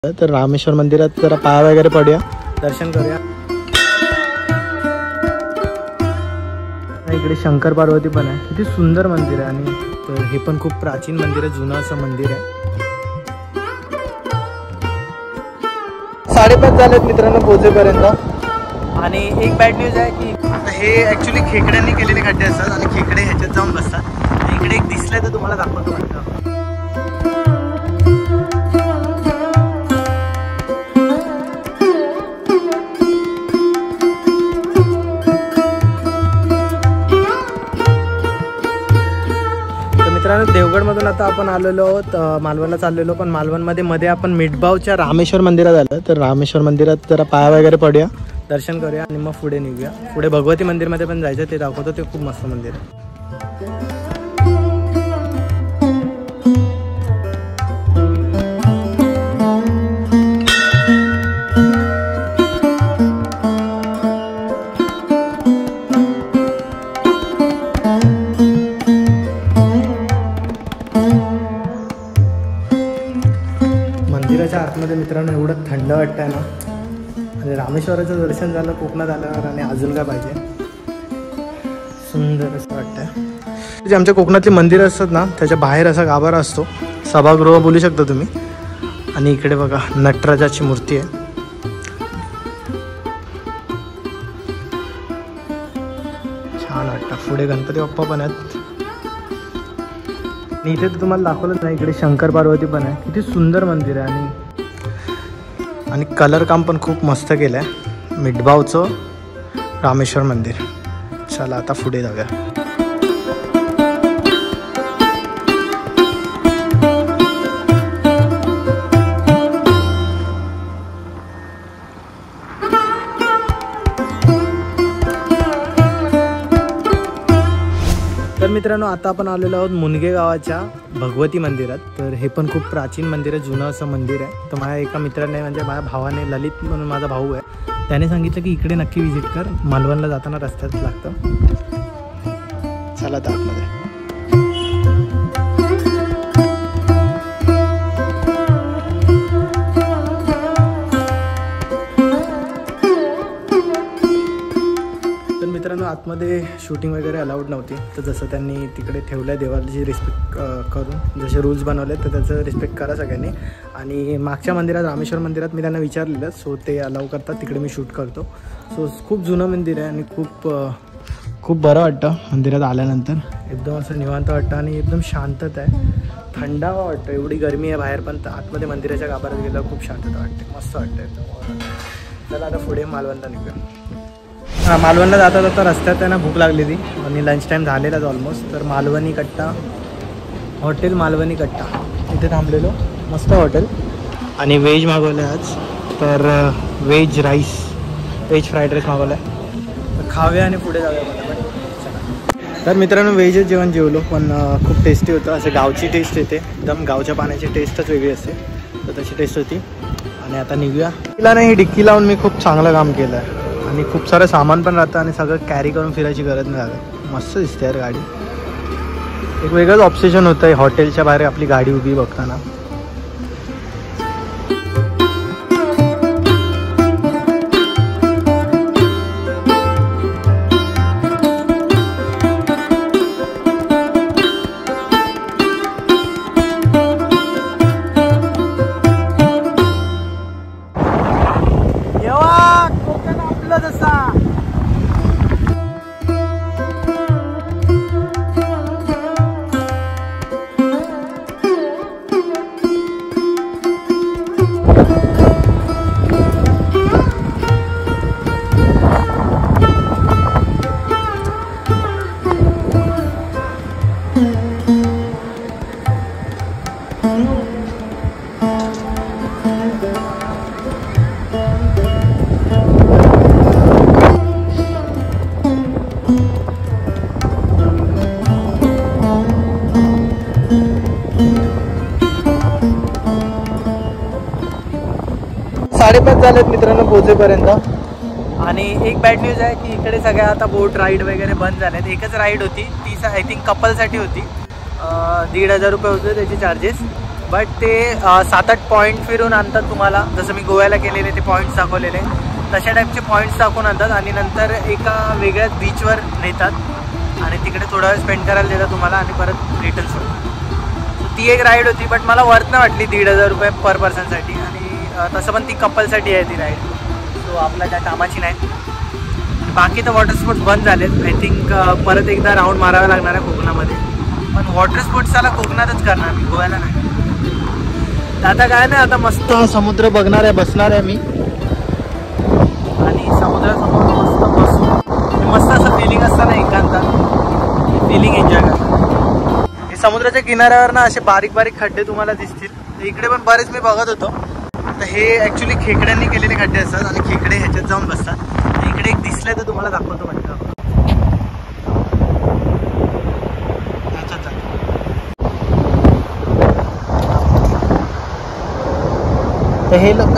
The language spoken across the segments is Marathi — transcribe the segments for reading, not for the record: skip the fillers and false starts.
तर रामेश्वर मंदिरात जरा पाय वगैरे पडूया, दर्शन करूया। इकडे शंकर पार्वती पण आहे, किती सुंदर मंदिर आहे। आणि तर हे पण खूप प्राचीन मंदिर आहे, जुनं असं मंदिर आहे। 5:30 झालेत मित्रांनो पोहोचेपर्यंत। आणि एक बॅड न्यूज आहे की आता हे ॲक्च्युली खेकड्यांनी केलेले खड्डे असतात आणि खेकडे ह्याच्यात जाऊन बसतात। इकडे एक दिसलंय तर तुम्हाला दाखवतो वाटतं। मित्रांनो देवगडमधून आता आपण आलेलो आहोत, मालवणला चाललेलो, पण मालवणमध्ये मध्ये आपण मिठबावच्या रामेश्वर मंदिरात आलो। तर रामेश्वर मंदिरात जरा पाय वगैरे पडूया, दर्शन करूया आणि मग पुढे निघूया। पुढे भगवती मंदिरमध्ये पण जायचं, ते दाखवतो, ते खूप मस्त मंदिर आहे। मंदिराच्या आतमध्ये मित्रांनो एवढं थंड वाटतंय ना, आणि रामेश्वराचं दर्शन झालं कोकणात आल्यावर, आणि अजून काय पाहिजे, सुंदर असं वाटतंय। जे आमच्या कोकणातली मंदिरं असतात ना, त्याच्या बाहेर असा गाभारा असतो, सभागृह बोलू शकता तुम्ही। आणि इकडे बघा नटराजाची मूर्ती आहे, छान वाटतं। पुढे गणपती बाप्पा पण आहेत, आणि इथे तर तुम्हाला दाखवलंच नाही, इकडे शंकर पार्वती पण आहे, किती सुंदर मंदिर आहे। आणि कलर काम पण खूप मस्त केलं आहे मिठबावचं रामेश्वर मंदिर। चला आता पुढे जाऊया। तर मित्रांनो आता आपण आलेलो आहोत मुनगे गावाच्या भगवती मंदिरात। तर हे पण खूप प्राचीन मंदिर आहे, जुनं असं मंदिर आहे। तर माझ्या एका मित्राने, म्हणजे माझ्या भावाने, ललित म्हणून माझा भाऊ आहे, त्याने सांगितलं की इकडे नक्की विजिट कर, मालवणला जाताना रस्त्यात लागतं। चला तर आतमध्ये। मित्रांनो आतमध्ये शूटिंग वगैरे अलाउड नव्हती, तर जसं त्यांनी तिकडे ठेवलं आहे देवाची रिस्पेक्ट करून, जसे रूल्स बनवले तर त्याचं रिस्पेक्ट करा सगळ्यांनी। आणि मागच्या मंदिरात, रामेश्वर मंदिरात मी त्यांना विचारलेलं, सो ते अलाउ करतात, तिकडे मी शूट करतो। सो खूप जुनं मंदिर आहे आणि खूप बरं वाटतं मंदिरात आल्यानंतर, एकदम असं निवांत वाटतं आणि एकदम शांतता आहे, थंडावा वाटतं। एवढी गरमी आहे बाहेर, पण आतमध्ये मंदिराच्या गाभाऱ्यात गेल्यावर खूप शांतता वाटते, मस्त वाटतं एकदम। चला आता पुढे मालवणला निघूया। मालवणला जाता जाता रस्त्यात त्यांना भूक लागलेली आणि लंच टाईम झालेलाच ऑलमोस्ट। तर मालवणी कट्टा, हॉटेल मालवणी कट्टा, इथे थांबलेलो, मस्त हॉटेल। आणि व्हेज मागवलं आहे आज, तर veg rice, veg fried rice मागवलं आहे, तर खाऊया आणि पुढे जाऊया पटापट। तर मित्रांनो व्हेजच जेवण जेवलो, पण खूप टेस्टी होतं, असं गावची टेस्ट येते, एकदम गावच्या पाण्याची टेस्टच वेगळी असते, तर तशी टेस्ट होती। आणि आता निघूया। तिला नाही, डिक्की लावून मी खूप चांगलं काम केलं आहे, आणि खूप सारं सामान पण राहतं आणि सगळं कॅरी करून फिरायची गरज नाही लागत। मस्त दिसते यार गाडी, एक वेगळंच ऑब्सेशन होतं आहे हॉटेलच्या बाहेर आपली गाडी उभी बघताना। झालेत मित्रांनो पोहोचेपर्यंत। आणि एक बॅड न्यूज आहे की इकडे सगळ्या आता बोट राईड वगैरे बंद झालेत। एकच राईड होती ती आय थिंक कपलसाठी होती, 1,500 रुपये होते त्याचे चार्जेस, बट ते 7-8 पॉईंट फिरून आणतात तुम्हाला. जसं मी गोव्याला केलेले ते पॉईंट्स दाखवलेले तशा टाईपचे पॉईंट्स दाखवून आणतात आणि नंतर एका वेगळ्याच बीचवर नेतात आणि तिकडे थोडा वेळ स्पेंड करायला देतात तुम्हाला आणि परत रिटर्न सोडतात. ती एक राईड होती, बट मला वर्थ नाही वाटली 1,500 रुपये पर पर्सनसाठी. आणि तसं पण ती कपलसाठी आहे ती राईड, सो आपल्या त्या कामाची नाही. बाकी तर वॉटर स्पोर्ट्स बंद झालेत. आय थिंक परत एकदा राऊंड मारावा लागणार आहे कोकणामध्ये. पण वॉटर स्पोर्ट्सला कोकणातच करणार मी, गोव्याला नाही. आता काय नाही, आता मस्त समुद्र बघणार आहे, बसणार आहे मी आणि समुद्रासमोर मस्त बसून मस्त असं फिलिंग असतं ना, एकांतात फिलिंग एन्जॉय करतात. हे समुद्राच्या किनाऱ्यावर ना असे बारीक बारीक खड्डे तुम्हाला दिसतील. इकडे पण बरेच मी बघत होतो. तर हे ॲक्च्युली खेकड्यांनी केलेले खड्डे असतात आणि खेकडे ह्याच्यात जाऊन बसतात. इकडे एक दिसलंय तर तुम्हाला दाखवतो म्हणतो. तर हे लोक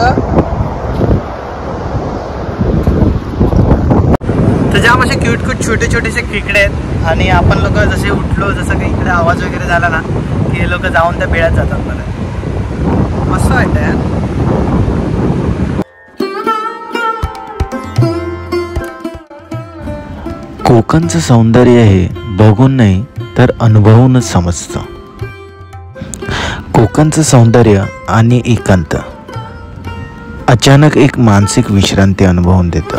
तर जाम असे क्यूट छोटे छोटेसे खेकडे आहेत आणि आपण लोक जसे उठलो, जसं काही इकडे आवाज वगैरे झाला ना की हे लोक जाऊन त्या बेळ्यात जातात. मला मस्त वाटतं यार. कोकणचं सौंदर्य हे बघून नाही तर अनुभवूनच समजतं. कोकणचं सौंदर्य आणि एकांत अचानक एक मानसिक विश्रांती अनुभवून देतं.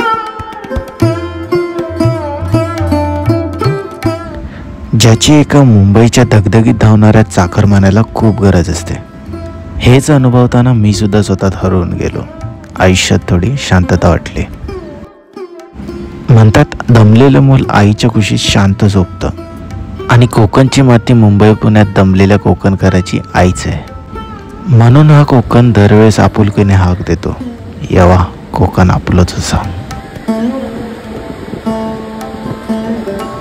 ज्याची एका मुंबईच्या धगधगीत धावणाऱ्या चाकरमान्याला खूप गरज असते. हेच अनुभवताना मी सुद्धा स्वतःत हरवून गेलो. आयुष्यात थोडी शांतता वाटली. म्हणतात दमलेलं मूल आईच्या कुशीत शांत झोपतं आणि कोकणची माती मुंबई पुण्यात दमलेल्या कोकणकराची आईच आहे. म्हणून हा कोकण दरवेळेस आपुलकीने हाक देतो, येवा कोकण आपलंच असा.